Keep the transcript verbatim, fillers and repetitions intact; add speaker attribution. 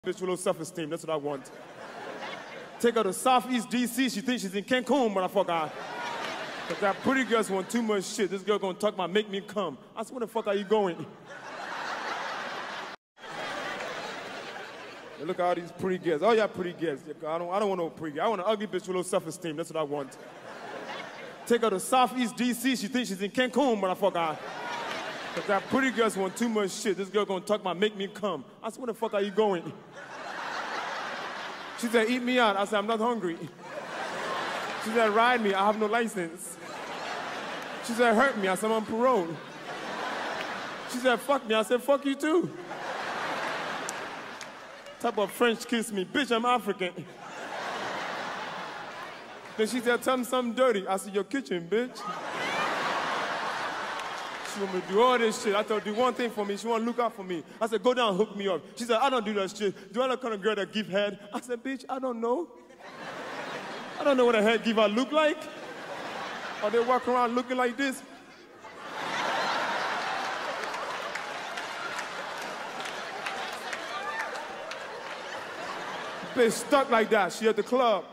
Speaker 1: Bitch with low self-esteem, that's what I want. Take her to Southeast D C, she thinks she's in Cancun, motherfucker. But that pretty girls want too much shit. This girl gonna talk about make me come. I said, where the fuck are you going? Hey, look at all these pretty girls. Oh, yeah, pretty girls. I don't, I don't want no pretty girl. I want an ugly bitch with low self-esteem, that's what I want. Take her to Southeast D C, she thinks she's in Cancun, motherfucker. But that pretty girls want too much shit. This girl gonna talk about make me come. I said, where the fuck are you going? She said, eat me out. I said, I'm not hungry. She said, ride me. I have no license. She said, hurt me. I said, I'm on parole. She said, fuck me. I said, fuck you too. Type of French kiss me. Bitch, I'm African. Then she said, tell me something dirty. I said, your kitchen, bitch. She want me to do all this shit. I told her, do one thing for me. She want to look out for me. I said, go down and hook me up. She said, I don't do that shit. Do I look kind of girl that give head? I said, bitch, I don't know. I don't know what a head giver look like. Or they walk around looking like this. Bitch stuck like that. She at the club.